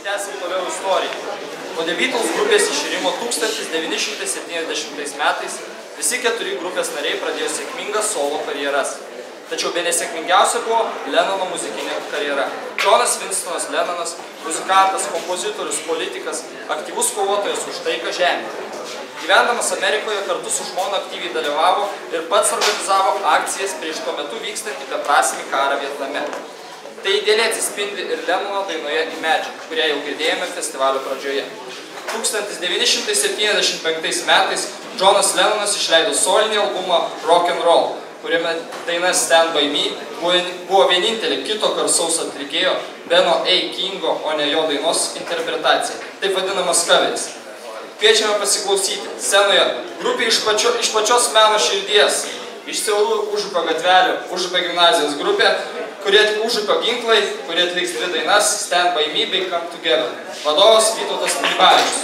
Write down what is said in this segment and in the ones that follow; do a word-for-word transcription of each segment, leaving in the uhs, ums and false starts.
Tęsim toliau istoriją. Po The Beatles grupės iširimo tūkstantis devyni šimtai septyniasdešimtais metais visi keturi grupės nariai pradėjo sėkmingas solo karjeras. Tačiau bene sėkmingiausia buvo Lennono muzikinė karjera. Johnas Winstonas Lennonas, muzikantas, kompozitorius, politikas, aktyvus kovotojas už taiką žemėje. Gyvendamas Amerikoje kartu su žmona aktyviai dalyvavo ir pats organizavo akcijas prieš tuo metu vykstantį beprasmį karą Vietname. Tai idealiai atsispindi ir Lennono dainoje Imagine, kurią jau girdėjome festivalio pradžioje. tūkstantis devyni šimtai septyniasdešimt penktais metais Johnas Lennonas išleido solinį albumą Rock and Roll, kuriame daina Stand By Me buvo vienintelė kito garsaus atlikėjo Beno A. Kingo, o ne jo dainos interpretacija, taip vadinamas coveris. Kviečiame pasiklausyti. Scenoje grupė iš, pačio, iš pačios meno širdies, iš Seulų Užupio gatvelių, Užupio gimnazijos grupė, kurie Užupio ginklai, kurie atliks dvi dainas Stand By Me bei Come Together. Vadovas Vytautas Milibavičius.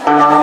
Thank